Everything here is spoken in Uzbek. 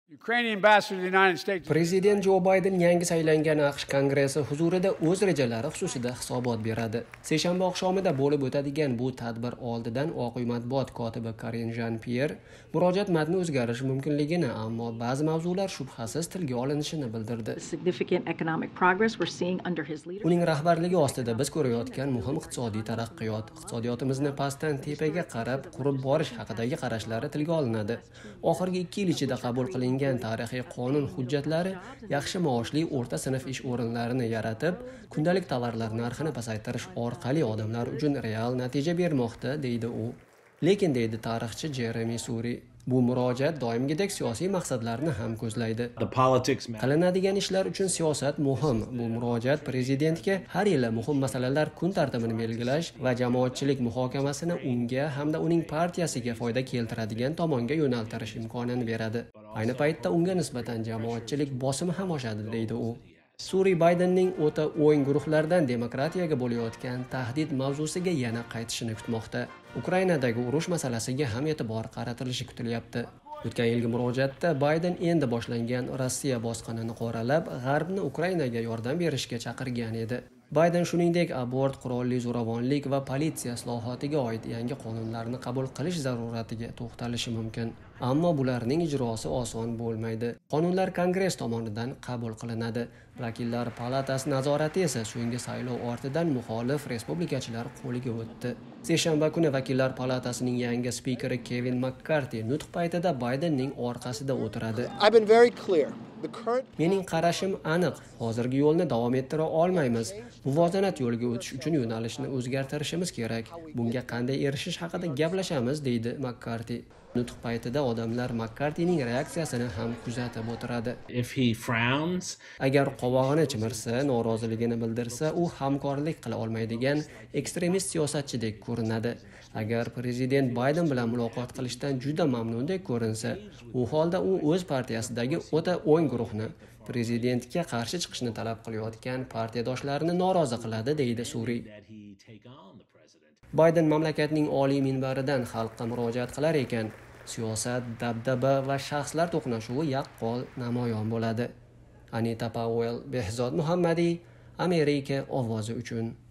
Ukrainian ambassador to the United States. Prezident Jo Bayden yangi saylangan AQSh Kongressi huzurida o'z rejalari xususida hisobot beradi. Seshanba oqshomida bo'lib o'tadigan bu tadbir oldidan Oq uy matbuot kotibi Karine Jean-Pierre murojaat matni o'zgarishi mumkinligini, ammo ba'zi mavzular shubhasiz tilga olinishini bildirdi. Uning rahbarligi ostida biz ko'rayotgan muhim iqtisodiy taraqqiyot, iqtisodiyotimizni pastdan tepaga qarab qurib borish haqidagi qarashlari tilga olinadi. Oxirgi 2 yil ichida qabul qilingan tarixiy qonun hujjatlari yaxshi maoshli o'rta sinf ish o'rinlarini yaratib, kundalik tovarlar narxini pasaytirish orqali odamlar uchun real natija bermoqda, deydi u. Lekin deydi tarixchi Jeremy Suri, bu murojaat doimgidek siyosiy maqsadlarni ham ko'zlaydi. Qilinadigan ishlar uchun siyosat muhim. Bu murojaat prezidentga har yili muhim masalalar kun tartibini belgilash va jamoatchilik muhokamasini unga hamda uning partiyasiga foyda keltiradigan tomonga yo'naltirish imkonini beradi. Ayni paytda unga nisbatan jamoatchilik bosimi ham oshadi, deydi u. Suri Baydenning o'ta o'yin guruhlardan demokratiyaga bo'layotgan tahdid mavzusiga yana qaytishini kutmoqda. Ukrainadagi urush masalasiga ham e'tibor qaratilishi kutilyapti. O'tgan yilgi murojaatda Bayden endi boshlangan Rossiya bosqinini qoralab, G'arbni Ukrainaga yordam berishga chaqirgan edi. Bayden shuningdek abort, qurolli zo'ravonlik va politsiya islohotiga oid yangi qonunlarni qabul qilish zaruratiga to'xtalishi mumkin. Ammo bularning ijrosi oson bo'lmaydi. Qonunlar Kongress tomonidan qabul qilinadi. Vakillar palatasi nazorati esa so'nggi saylov ortidan muxolif respublikachilar qo'liga o'tdi. Seshanba kuni vakillar palatasining yangi spikeri Kevin McCarthy nutq paytida Baydenning orqasida o'tiradi. Mening qarashim aniq. Hozirgi yo'lni davom ettira olmaymiz. Muvozanat yo'liga o'tish uchun yo'nalishni o'zgartirishimiz kerak. Bunga qanday erishish haqida gaplashamiz, deydi McCarthy. Nutq paytida odamlar McCarthyning reaksiyasini ham kuzatib o'tiradi. Agar qovog'ini chimirsa, noroziligini bildirsa, u hamkorlik qila olmaydigan ekstremist siyosatchidek ko'rinadi. Agar prezident Bayden bilan muloqot qilishdan juda mamnundek ko'rinsa, u holda u o'z partiyasidagi o'ta o'ng guruhni prezidentga qarshi chiqishni talab qilayotgan partiyadoshlarini norozi qiladi, deydi Suri. Bayden mamlakatning oliy minbaridan xalqqa murojaat qilar ekan, siyosat, dabdaba va shaxslar to'qnashuvi yaqqol namoyon bo'ladi. Anita Powell, Behzod Muhammadiy, Amerika ovozi uchun.